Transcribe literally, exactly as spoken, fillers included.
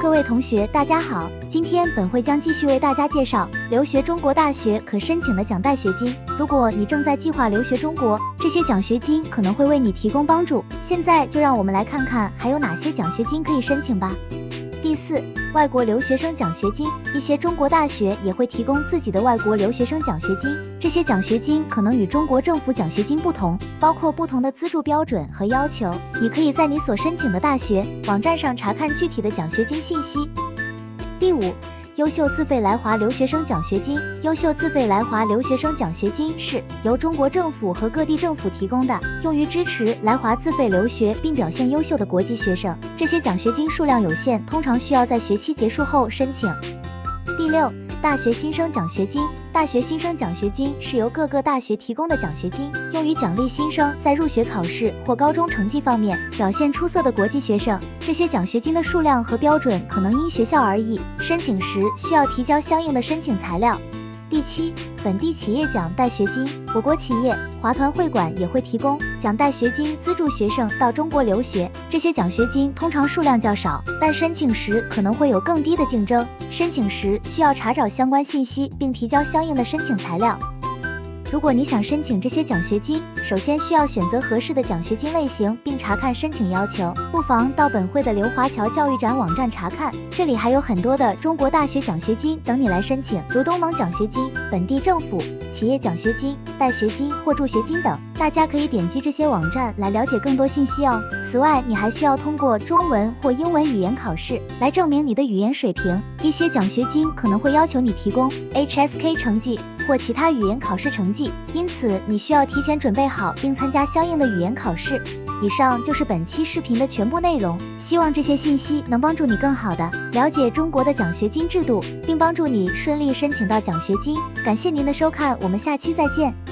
各位同学，大家好！今天本会将继续为大家介绍留学中国大学可申请的奖带学金。如果你正在计划留学中国，这些奖学金可能会为你提供帮助。现在就让我们来看看还有哪些奖学金可以申请吧。第四，外国留学生奖学金，一些中国大学也会提供自己的外国留学生奖学金。这些奖学金可能与中国政府奖学金不同，包括不同的资助标准和要求。你可以在你所申请的大学网站上查看具体的奖学金信息。第五，优秀自费来华留学生奖学金。优秀自费来华留学生奖学金是由中国政府和各地政府提供的，用于支持来华自费留学并表现优秀的国际学生。这些奖学金数量有限，通常需要在学期结束后申请。第六，大学新生奖学金。大学新生奖学金是由各个大学提供的奖学金，用于奖励新生在入学考试或高中成绩方面表现出色的国际学生。这些奖学金的数量和标准可能因学校而异，申请时需要提交相应的申请材料。第七，本地企业奖带学金。我国企业、华团会馆也会提供奖带学金，资助学生到中国留学。这些奖学金通常数量较少，但申请时可能会有更低的竞争。申请时需要查找相关信息，并提交相应的申请材料。如果你想申请这些奖学金，首先需要选择合适的奖学金类型，并查看申请要求。不妨到本会的刘华侨教育展网站查看，这里还有很多的中国大学奖学金等你来申请，如东盟奖学金、本地政府、企业奖学金、带学金或助学金等。大家可以点击这些网站来了解更多信息哦。此外，你还需要通过中文或英文语言考试来证明你的语言水平。一些奖学金可能会要求你提供 H S K 成绩或其他语言考试成绩，因此你需要提前准备好并参加相应的语言考试。以上就是本期视频的全部内容，希望这些信息能帮助你更好的了解中国的奖学金制度，并帮助你顺利申请到奖学金。感谢您的收看，我们下期再见。